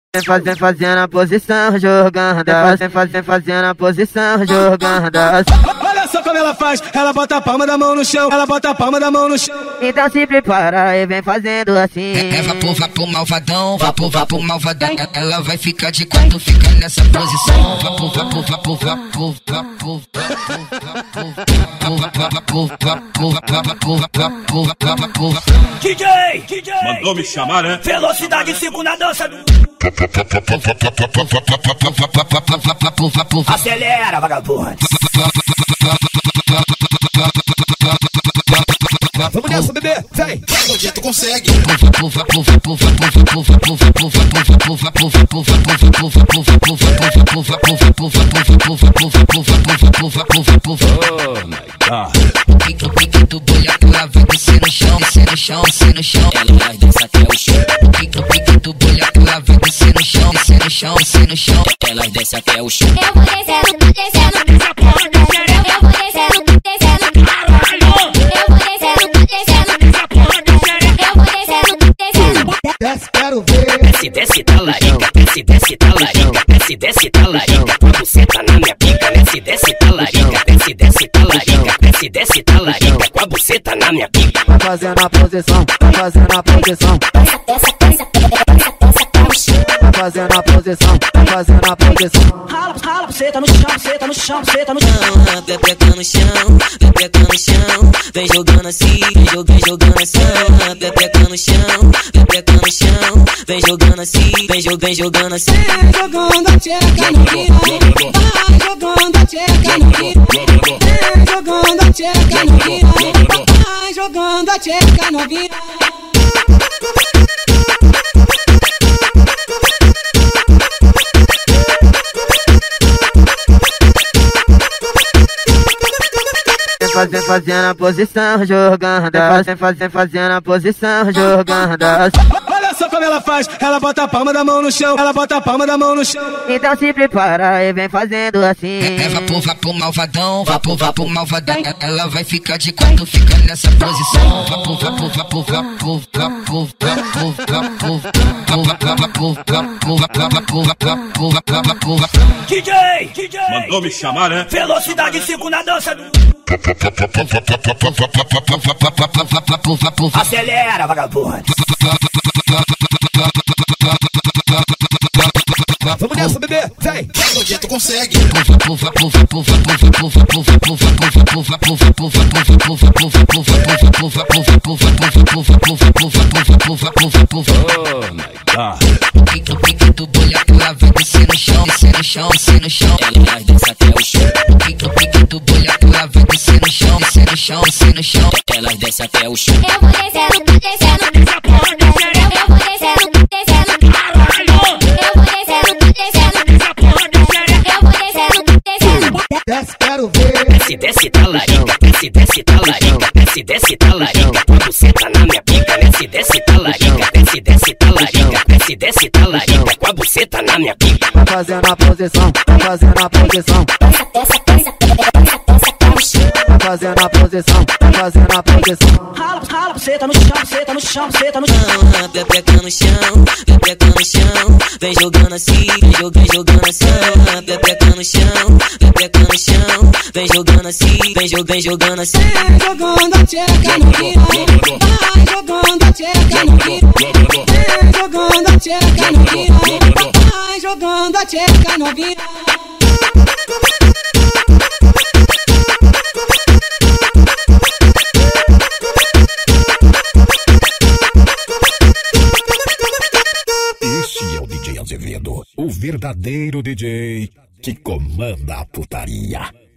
Fazendo a posição, jogando fazendo a posição, jogando. Olha só como ela faz, ela bota a palma da mão no chão, ela bota a palma da mão no chão. Então se prepara e vem fazendo assim. Vapor malvadão, vapor malvadão. Ela vai ficar de quatro, fica nessa posição. Vapor. DJ, mandou me chamar, né? Velocidade 5 na dança do... Acelera, vagabundo. Vamos nessa, bebê, vem. Um dia tu consegue. O pique do bolha, ela vai descer no chão, no chão. Ela desce até o chão. O pique do bolha, ela vai descer no chão, no chão. Ela desce até o chão. Eu vou descendo, descendo, eu vou descendo, descendo, caralho. Eu vou descendo, descendo, Desce, quero ver. Desce, talarica, desce, talarica, desce, talarica. Com a buceta na minha pica, desce, talarica, desce, talarica. Com a buceta na minha pica. Vai fazendo a posição, vai fazendo a posição. Vai fazendo a posição, vai fazendo a posição. Rala, buceta no chão, buceta no chão, buceta no chão. Pepeca no chão, vem jogando assim, vem jogando assim. Pepeca no chão, vem jogando assim, vem jogando assim. Vem jogando a tcheca no piranha, vai jogando a tcheca no piranha. Vem jogando a tcheca no piranha, vai jogando a tcheca no piranha. Fazendo a posição, jogando. Fazendo a posição, jogando. Olha só como ela faz, ela bota a palma da mão no chão, ela bota a palma da mão no chão. Então se prepara e vem fazendo assim. Vapor malvadão, vapor malvadão. Ela vai ficar de quatro, fica nessa posição. DJ, mandou me chamar, né? Velocidade 5 na dança do... Acelera, vagabundo. Vamos nessa, bebê, vem. Um dia tu consegue. O pique do bolha, ela vai descer no chão, no chão. Ela desce até o chão. O pique do bolha, ela vai descer no chão, no chão. Ela desce até o chão. eu vou descendo, descendo, eu vou descendo, descendo, caralho. Eu vou descendo, descendo, eu vou descendo, descendo. Desce, quero ver. Desce, talarica, desce, talarica. Com a buceta na minha pica, desce, talarica, desce, talarica. Com a buceta na minha pica. Vai fazendo a posição, vai fazendo a posição. Vai fazendo a posição, vai fazendo a posição. Rala, buceta no chão, buceta no chão, buceta no chão. Pepeca no chão, vem jogando assim, vem jogando assim. Pepeca no chão, vem jogando assim, vem jogando assim. Vem jogando a tcheca no piranha, vai jogando a tcheca no piranha. Vem jogando a tcheca no piranha, vai jogando a tcheca no piranha. Este é o DJ Azevedo, o verdadeiro DJ que comanda a putaria.